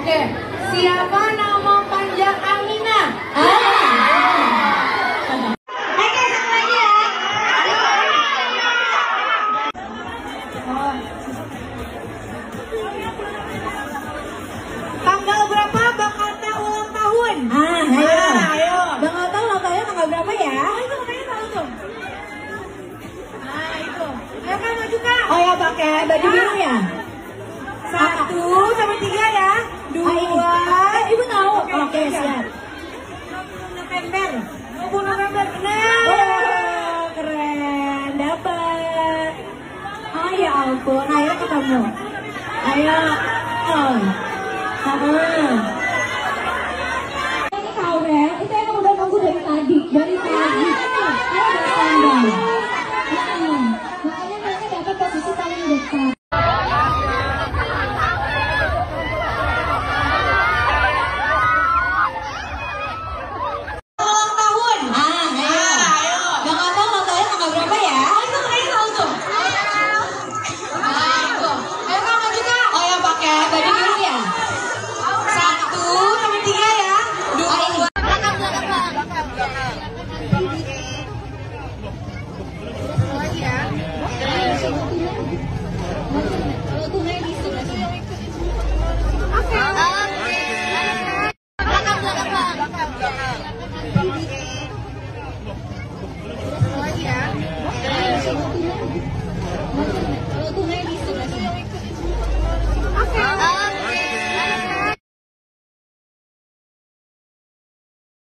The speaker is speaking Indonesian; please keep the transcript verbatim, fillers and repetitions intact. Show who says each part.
Speaker 1: Oke, siapa nama panjang Amina?
Speaker 2: Oke, satu lagi ya.
Speaker 1: Tanggal berapa Bang Atta ulang tahun?
Speaker 2: Ah, ayo.
Speaker 1: Ah, ayo.
Speaker 2: Bang Atta ulang tahunnya tanggal berapa ya?
Speaker 1: Oh, itu makanya tahu tuh. Nah, itu. Ayo Kak, maju Kak.
Speaker 2: Oh ya, pakai baju biru ya?
Speaker 1: Satu sampai tiga ya. Dua.
Speaker 2: Ah, ini. Eh, Ibu tahu?
Speaker 1: Oke,
Speaker 2: Oke,
Speaker 1: oke,
Speaker 2: siap.
Speaker 1: November. dua puluh November. Benar.
Speaker 2: Oh, keren. Dapat. Oh ya ampun, akhirnya ketemu. Ayo. Oh. Ah.